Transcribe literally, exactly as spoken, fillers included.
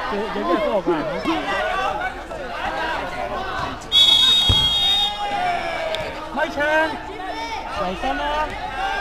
有有点错感。开枪，小心啊！